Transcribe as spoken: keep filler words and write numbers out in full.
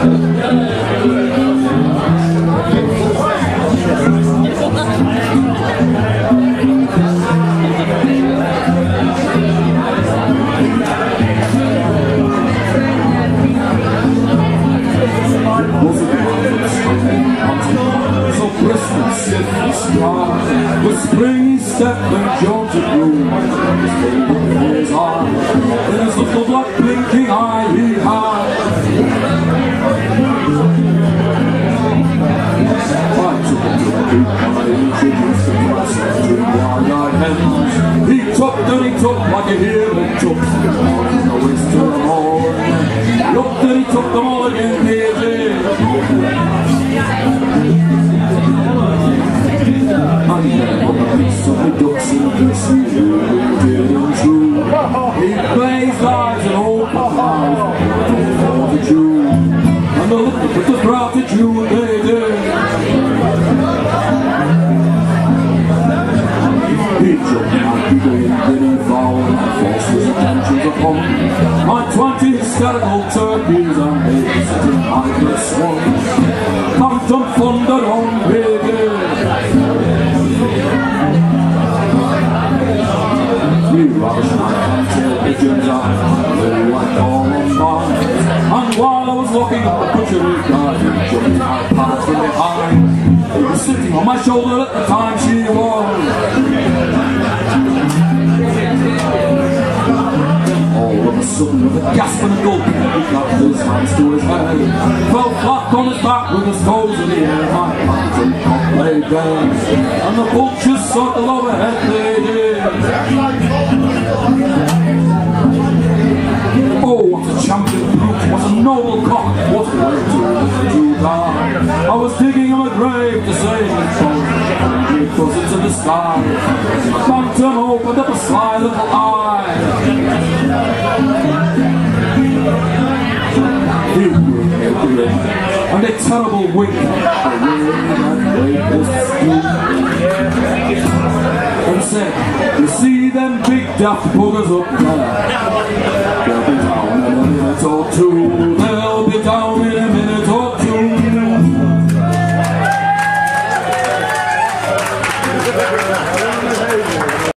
With spring step and jaunty bloom, his heart, there's the floodlight blinking eye he had. I took him to the deep and I introduced him myself to wide-eyed hens. He topped and he took like a hero took, on the waist to the horn. Looked and he took them all again, he did. And then on the beast of the ducks in the sea, dear and true, he blazed eyes and opened eyes for the Jew, and the look at the gratitude they did. He jumped out the gate, then he vowed and forced his attentions upon my twenty hysterical turkeys and pigs sitting idle swans, pumped and thundered on big. We rubbish my tail pigeons out, they went all on mine. And while I was looking at the butchery guy, he jumped my pants from behind. He was sitting on my shoulder at the time she was. All of a sudden, with a gasp and a gulp, he clapped his hands to his head, fell flat on his back with his toes in the air. My pants and cock laid down, and the vultures circled overhead they did. Oh, what a champion brute, what a noble cock, what a way to, to die. I was digging him a grave to save his soul, and he goes into the sky. The phantom opened up a sly little eye. He grew every and a terrible wink, and said, you see them big daft buggers up there? They'll be down in a minute or two.